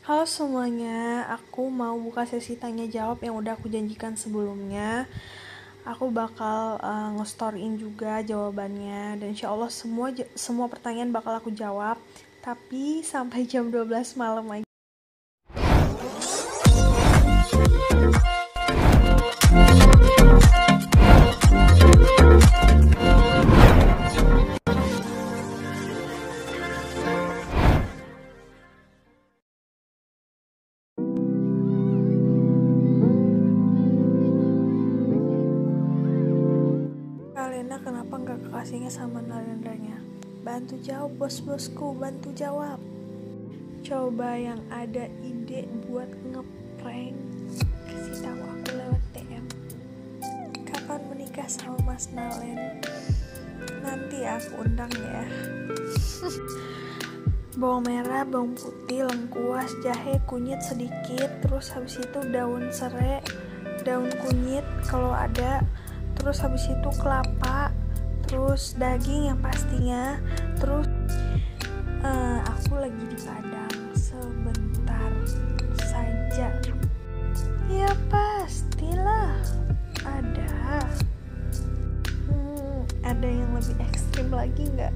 Halo semuanya, aku mau buka sesi tanya jawab yang udah aku janjikan sebelumnya. Aku bakal nge-storein juga jawabannya dan insya Allah semua pertanyaan bakal aku jawab. Tapi sampai jam 12 malam aja. Kalena kenapa nggak kekasihnya sama Narendranya? Bantu jawab bos-bosku, bantu jawab. Coba yang ada ide buat ngeprank, kasih tahu aku lewat DM. Kapan menikah sama Mas Nalen? Nanti aku undang ya. Bawang merah, bawang putih, lengkuas, jahe, kunyit sedikit, terus habis itu daun serai, daun kunyit kalau ada, terus habis itu kelapa, terus daging yang pastinya, terus aku lagi di Padang, sebentar saja. Ya pastilah ada. Ada yang lebih ekstrim lagi nggak?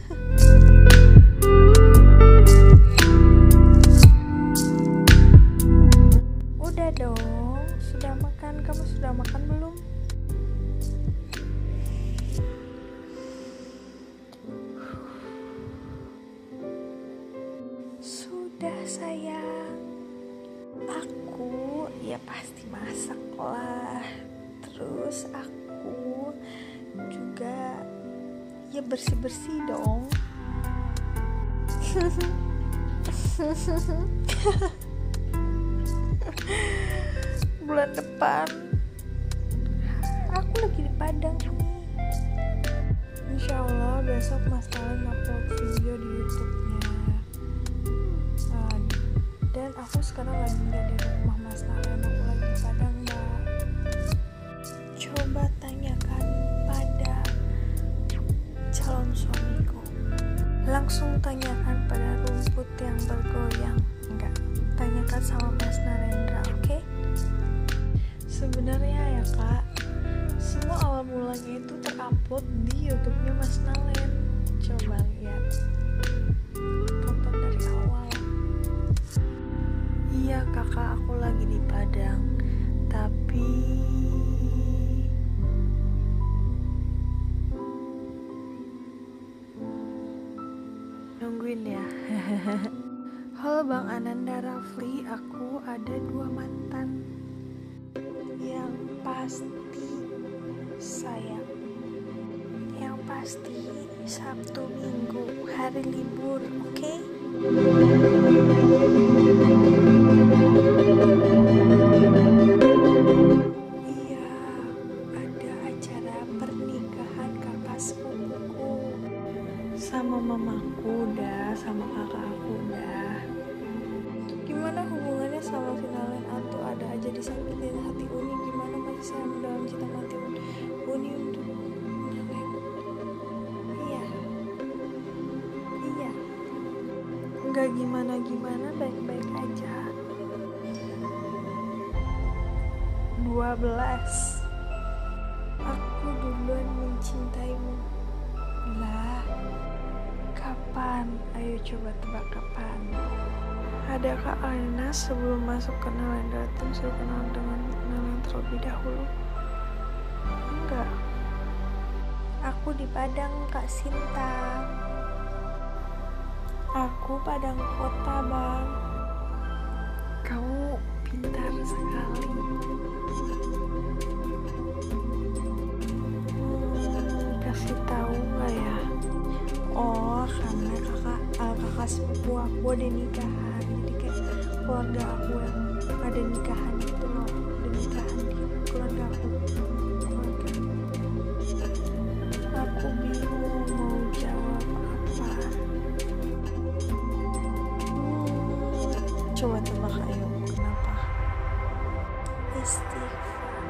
Udah dong, sudah makan. Kamu sudah makan belum? Sudah sayang. Aku ya pasti masak lah. Terus aku juga ya bersih-bersih dong. Bulan depan aku lagi di Padang nih. Insya Allah besok Mas Nalen upload video di YouTube-nya. Dan aku sekarang lagi nggak di rumah Mas Nalen, aku lagi di Padang, Mbak. Coba tanyakan pada calon suamiku. Langsung tanyakan pada rumput yang bergoyang. Enggak, tanyakan sama Mas Narendra, oke? Sebenarnya ya kak, semua awal mulanya itu terupload di YouTube-nya Mas Nalen. Coba lihat, tonton dari awal. Iya kakak, aku lagi di Padang, tapi nungguin ya. Halo Bang Ananda Rafli, aku ada 2 mantan. Yang pasti sayang, yang pasti Sabtu Minggu hari libur, oke? Iya, ada acara pernikahan kakak sepupuku. Sama mamaku udah, sama kakak aku udah. Gimana hubungannya sama Finalen atau ada aja disakitin hati Uni? Gimana masih sayang dalam cinta mati Uni untuk Finalen? Iya, iya. Nggak gimana-gimana, baik-baik aja. 12. Aku duluan mencintaimu. Lah, kapan? Ayo coba tebak kapan. Ada Kak Alina sebelum masuk ke Nalen datang suruh kenal dengan Nalen terlebih dahulu? Enggak. Aku di Padang Kak Sinta. Aku Padang Kota Bang. Kamu pintar sekali. Kasih tahu nggak ya? Oh, karena kakak sepupu aku ada nikahan, jadi kayak keluarga aku yang ada nikahan gitu loh, ada nikahan di keluarga aku. Aku bingung mau jawab apa. Coba tebak, ayo, kenapa? Istighfar,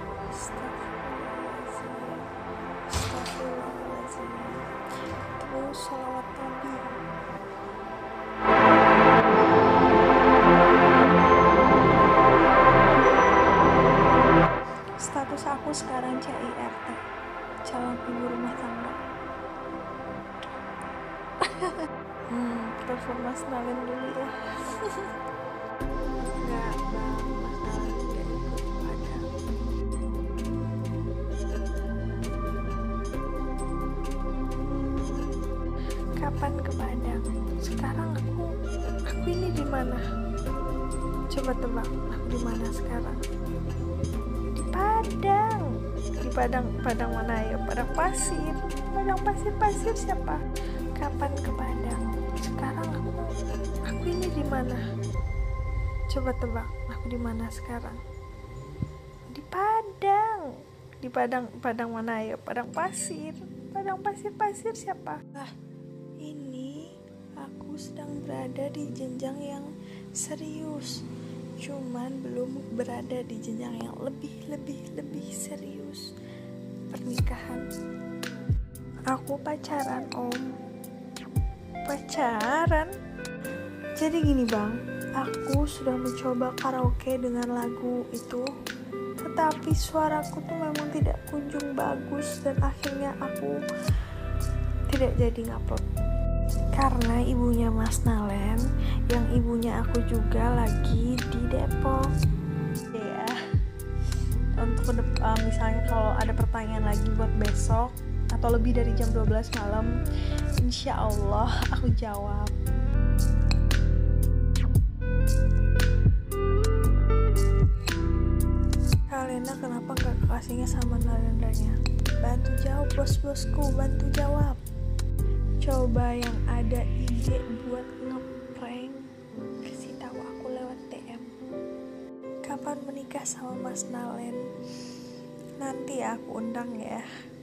astagfirullahaladzim. Terus sholawat Nabi. Padang. Sekarang aku ini di mana? Coba tebak, aku di mana sekarang? Di Padang. Di Padang mana ya? Padang pasir. Padang pasir siapa? Kapan ke Padang? Sekarang aku ini di mana? Coba tebak, aku di mana sekarang? Di Padang. Di Padang mana ya? Padang pasir. Padang pasir siapa? Ini aku sedang berada di jenjang yang serius. Cuman belum berada di jenjang yang lebih serius. Pernikahan. Aku pacaran, Om. Pacaran? Jadi gini, Bang. Aku sudah mencoba karaoke dengan lagu itu, tetapi suaraku tuh memang tidak kunjung bagus dan akhirnya aku tidak jadi ngupload. Karena ibunya Mas Nalen, yang ibunya aku juga lagi di Depok. Ya, untuk misalnya kalau ada pertanyaan lagi buat besok atau lebih dari jam 12 malam, insya Allah aku jawab. Kalena kenapa gak kekasihnya sama Narendra-nya? Bantu jawab bos-bosku, bantu jawab. Coba yang ada ide buat ngeprank, kasih tahu aku lewat DM. Kapan menikah sama Mas Nalen? Nanti aku undang ya.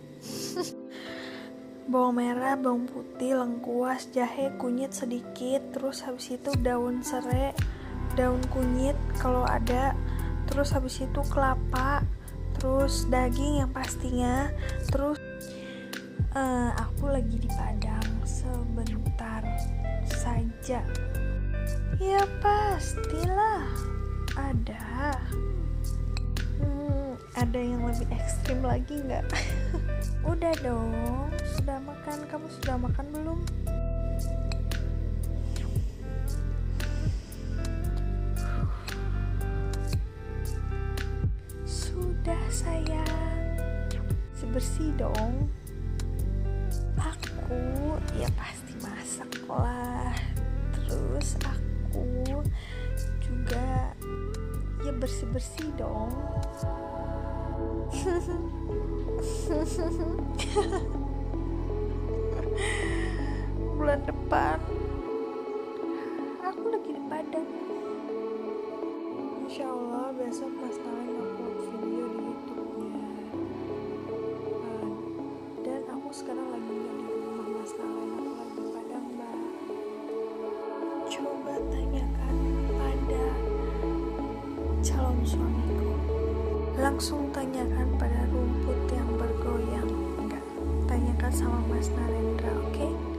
Bawang merah, bawang putih, lengkuas, jahe, kunyit sedikit, terus habis itu daun serai, daun kunyit kalau ada, terus habis itu kelapa, terus daging yang pastinya, terus aku lagi di Padang, sebentar saja. Ya pastilah ada. Ada yang lebih ekstrim lagi nggak? Udah dong, sudah makan. Kamu sudah makan belum? Sudah sayang. Bersih dong. Aku ya pasti masak lah. Terus aku juga ya bersih-bersih dong. Bulan depan aku lagi di Padang. Insya Allah besok Mas Nalen upload video di YouTube-nya. Dan aku sekarang lagi nggak di rumah Mas Nalen, aku lagi di Padang, Mbak. Coba tanyakan pada calon suamiku. Langsung tanyakan pada rumput yang bergoyang. Enggak, tanyakan sama Mas Narendra, oke?